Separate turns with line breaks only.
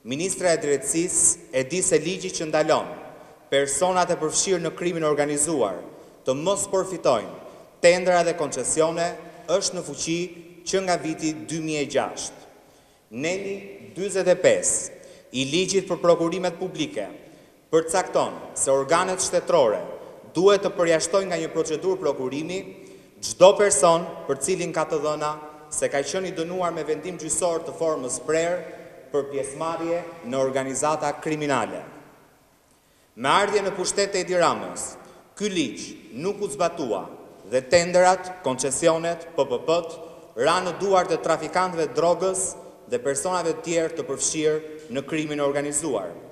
Ministra e Drejtësisë e di se ligji që ndalon personat e përfshirë në krimin organizuar të mos përfitojnë tendera dhe koncesione është në fuqi që nga viti 2006. Neli 45 i ligjit për prokurimet publike përcakton se organet shtetërore duhet të përjashtojnë nga një procedurë prokurimi çdo person për cilin ka të dhëna se ka qenë i dënuar me vendim gjyqësor të formës prerë për pjesëmarrje në organizata kriminale. Me ardhje në pushtet të Edi Ramës, ky ligj nuk u zbatua dhe tenderat, koncesionet, PPP-t ranë në duart e trafikantëve drogës dhe personave të tjerë të përfshirë në krimin organizuar.